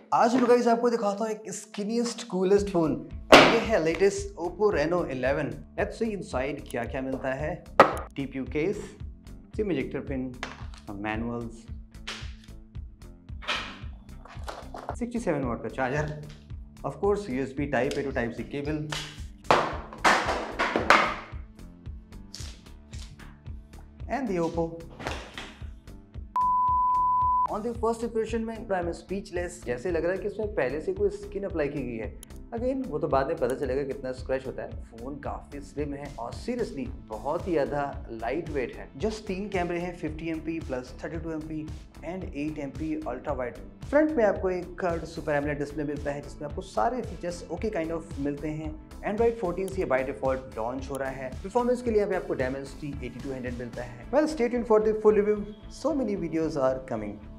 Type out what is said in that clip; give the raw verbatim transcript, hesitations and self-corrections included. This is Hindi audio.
आज मैं गाइस आपको दिखाता हूँ एक स्किनीएस्ट कूलेस्ट फोन। ये है latest Oppo Reno eleven. Let's see inside क्या क्या मिलता है। T P U case, SIM ejector pin, manuals, sixty seven watt का charger, of course U S B type A to type C cable, and the Oppo। On the first impression में आई एम स्पीचलेस। जैसे लग रहा है कि इसमें पहले से कोई स्किन अप्लाई की गई है। अगेन वो तो बाद में पता चलेगा कितना स्क्रैच होता है। फोन काफी स्लिम है और सीरियसली बहुत ही ज्यादा लाइट वेट है। जस्ट तीन कैमरे हैं, fifty M P plus thirty two M P and eight M P ultra wide. Front में आपको एक कर्ड सुपर एमोलेड डिस्प्ले मिलता है जिसमें आपको सारे फीचर्स ओके काइंड ऑफ मिलते हैं। एंड्रॉइड फोर्टीन से बाय डिफॉल्ट लॉन्च हो रहा है। परफॉर्मेंस के लिए यहाँ पे आपको डायमेंसिटी एटी टू हंड्रेड मिलता है। Well stay tuned for the full review, so many videos are coming.